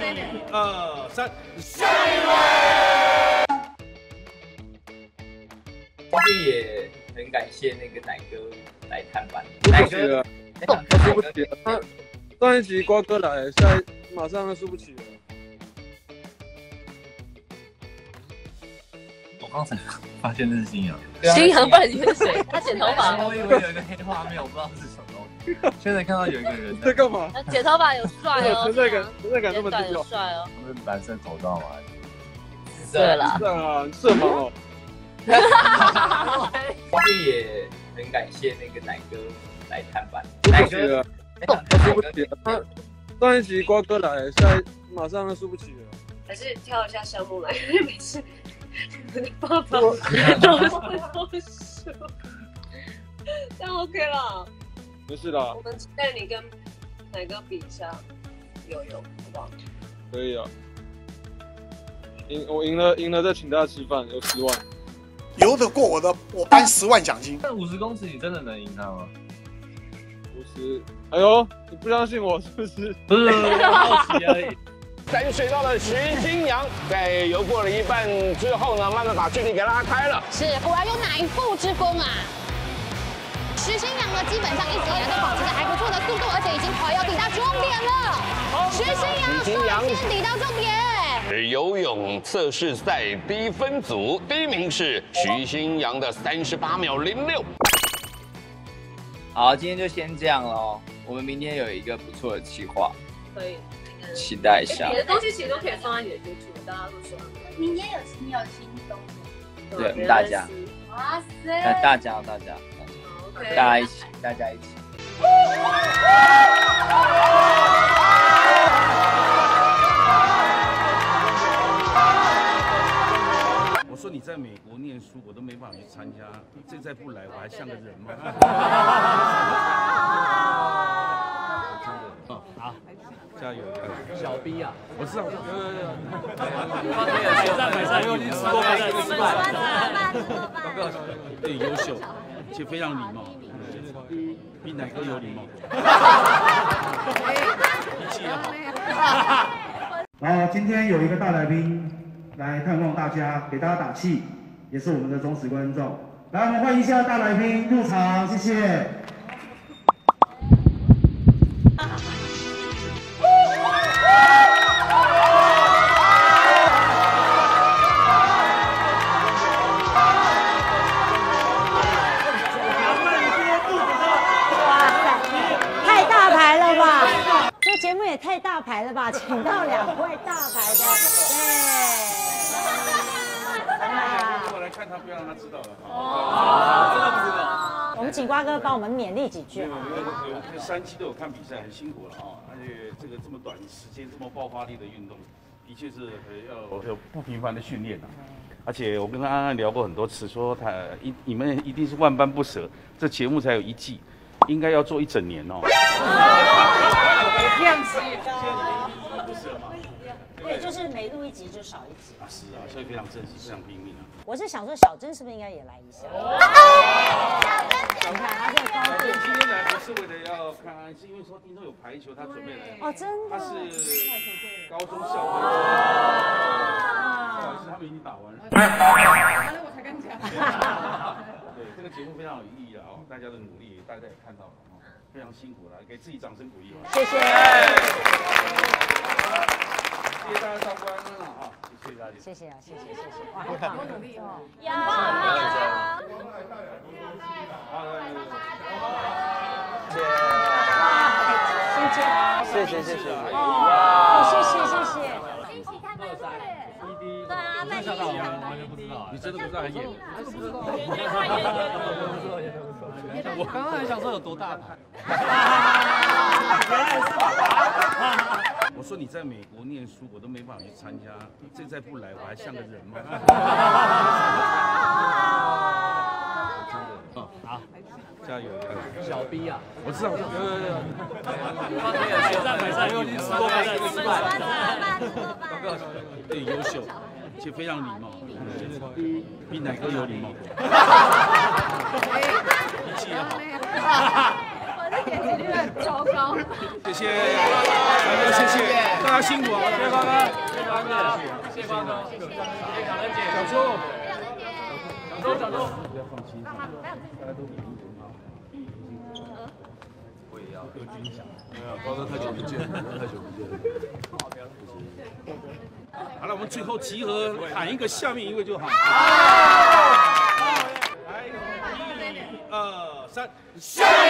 2、3，下一位。 这边也很感谢那个奶哥来探班。 奶哥，输不起了。上一集瓜哥来，马上输不起了。 我刚才发现那是新阳。 新阳，不然你是谁？他剪头发。 我以为有一个黑画面，我不知道是什么东西。现在看到有一个人在干嘛？ 剪头发有帅哦， 存在感那么低哦。 帅哦。 是蓝色口罩吗？ 对啦。 是啊，色盲哦。 这边也很感谢那个奶哥来探班。 奶哥，输不起了。上一集瓜哥来，马上输不起了。 还是挑一下项目来，每次我的爸爸都会不输，这样 OK 了。 没事啦。 我们带你跟奶哥比一下游泳，好不好？ 可以啊。我赢了再请大家吃饭，有10万。 游得过我颁10万奖金。 那50公尺你真的能赢他吗 ？50，哎呦，你不相信我是不是？ 不是，好奇而已。 3水道的徐新阳在游过了一半之后呢，慢慢把距离给拉开了。 是，果然有乃父之风啊！徐新阳呢，基本上一直以来都保持着还不错的速度，而且已经快要抵达终点了。徐新阳率先抵达终点。 游泳测试赛低分组第1名是徐新阳的38秒06。 好，今天就先这样咯。我们明天有一个不错的企划， 可以期待一下。 你的东西其实都可以放在你的 YouTube， 大家都说。 明天有新东西。 对，大家。 哇塞！ 大家一起。 我说你在美国念书，我都没办法去参加，这再不来我还像个人吗？真的，好，加油！ 小 B 啊， 我知道，对，优秀，且非常礼貌，比奶哥有礼貌。脾气也好。 然后今天有一个大来宾来探望大家，给大家打气，也是我们的忠实观众。来，我们欢迎一下大来宾入场，谢谢。 节目也太大牌了吧，请到2位大牌的，对。 我来看他，不要让他知道了。 真的不知道。我们请瓜哥帮我们勉励几句好。 有3期都有看比赛，很辛苦了啊！而且这个这么短时间、这么爆发力的运动，的确是要有不平凡的训练啊。而且我跟安安聊过很多次，说你们一定是万般不舍，这节目才有1季，应该要做1整年哦。 这样子，不舍嘛？对，就是每录1集就少1集。 是啊，所以非常珍惜，非常拼命啊。 我是想说，小珍是不是应该也来一下？你看他这个高度。 今天来不是为了要看安，是因为说听说有排球，他准备来。 哦，真的。 他是高中校队。不好意思，他们已经打完了。我才跟你讲。对，这个节目非常有意义啊！哦，大家的努力，大家也看到了。非常辛苦了，给自己掌声鼓励。 谢谢， 谢谢大家照顾安安了啊！谢谢大家， 谢谢啊，谢谢。 哇，多努力哦！ 有。 谢谢。 哦，谢谢。 一起看漫画耶。 对啊，那你完全不知道，你真的不知道还演？真的不知道。我刚刚还想说有多大牌。 我说你在美国念书，我都没办法去参加，这再不来我还像个人吗？真的，好，加油！ 小 B 啊， 我知道，对，优秀，且非常礼貌，比奶哥有礼貌。脾气也好。 点击率很糟糕。 谢谢，谢谢，大家辛苦啊！谢谢光哥，谢谢光哥，谢谢光哥，谢谢小伦姐，小周，小周，不要放弃，大家都比我也要有军饷。没有，光哥太久不见了，太久不见了。好了，我们最后集合喊一个，下面一位就好。来，1、2、3，下。